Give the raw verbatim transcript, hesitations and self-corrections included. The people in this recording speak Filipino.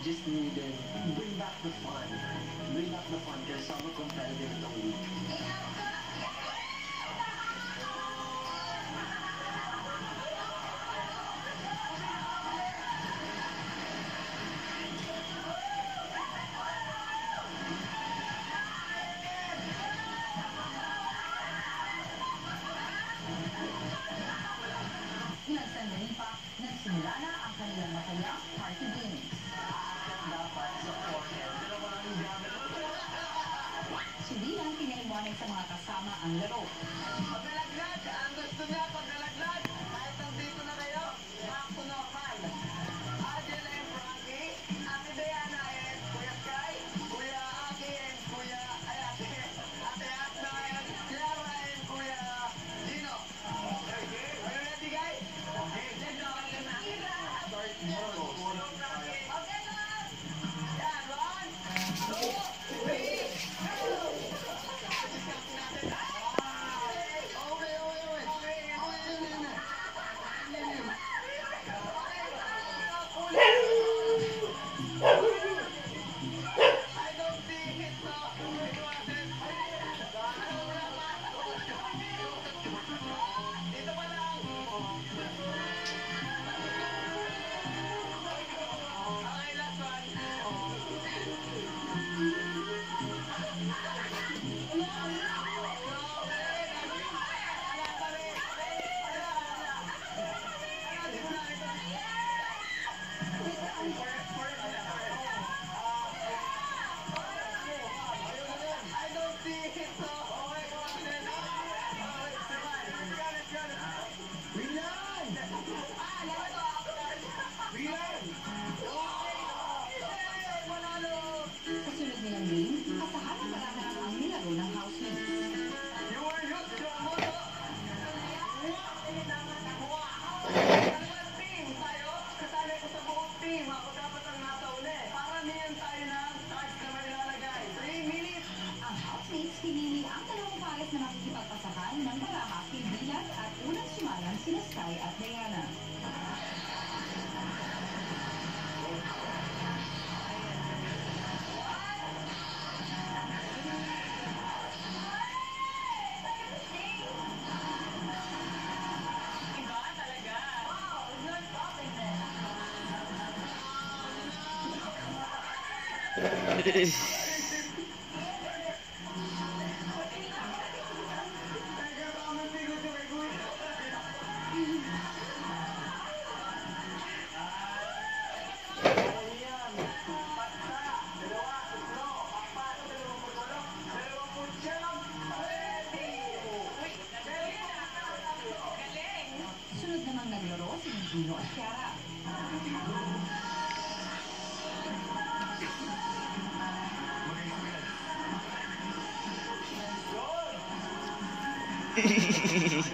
just needed bring back the fun. Bring back the fun because some are competitive in the league. Ilang sandali pa, nagsimula na ang kanilang masayang party games. Dapat sa forehead. Pero walang gamit. Si Dylan pinaiwanan sa mga kasama ang laro. Paglalaglag! Ang gusto niya, paglalaglag! Kahit nandito na kayo, back to normal. Adel and Frankie, Ate Diana and Kuya Sky, Kuya Aki and Kuya, ay Ate, Ate Atna and Clara and Kuya Dino. Okay, are you ready guys? Okay, let's go. Start now. Okay na! Yan, one, two, three, go! Kasunod nilang game, asahan ang marami ang nilaro ng housemates. Ang housemates pinili ang dalawang pares na makikipagpasahan ng baraha kay Dylan at unang sumalang sina Sky at Diana. Sunod namang naglaro si Gino at Kiara. Hehehehe